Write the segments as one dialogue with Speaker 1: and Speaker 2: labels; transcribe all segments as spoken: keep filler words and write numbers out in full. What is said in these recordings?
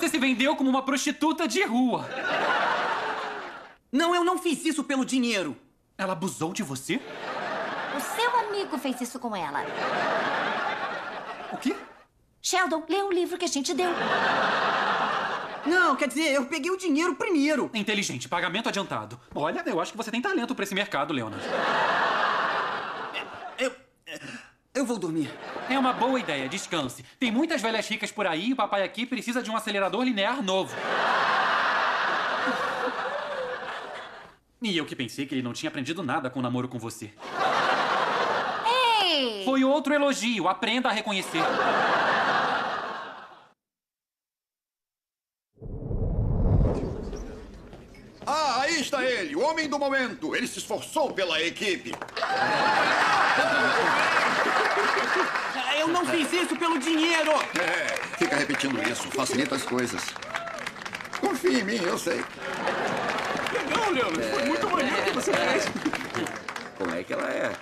Speaker 1: Você se vendeu como uma prostituta de rua.
Speaker 2: Não, eu não fiz isso pelo dinheiro.
Speaker 1: Ela abusou de você?
Speaker 3: O seu amigo fez isso com ela.
Speaker 1: O quê?
Speaker 3: Sheldon, lê o livro que a gente deu.
Speaker 2: Não, quer dizer, eu peguei o dinheiro primeiro.
Speaker 1: Inteligente, pagamento adiantado. Olha, eu acho que você tem talento pra esse mercado, Leonard.
Speaker 2: Eu... Eu vou dormir.
Speaker 1: É uma boa ideia, descanse. Tem muitas velhas ricas por aí e o papai aqui precisa de um acelerador linear novo. E eu que pensei que ele não tinha aprendido nada com o namoro com você.
Speaker 3: Ei!
Speaker 1: Foi outro elogio, aprenda a reconhecer.
Speaker 4: Ah, aí está ele, o homem do momento. Ele se esforçou pela equipe.
Speaker 2: Eu não fiz isso pelo dinheiro.
Speaker 4: É, fica repetindo isso, facilita as coisas. Confia em mim, eu sei.
Speaker 2: Legal, Leonard. Foi muito maneiro o que você fez.
Speaker 5: Como é que ela é?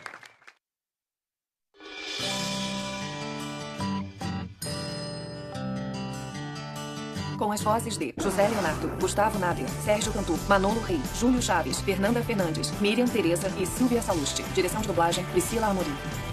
Speaker 6: Com as vozes de José Leonardo, Gustavo Navia, Sérgio Cantu, Manolo Rei, Júlio Chaves, Fernanda Fernandes, Miriam Tereza e Silvia Salusti. Direção de dublagem, Priscila Amorim.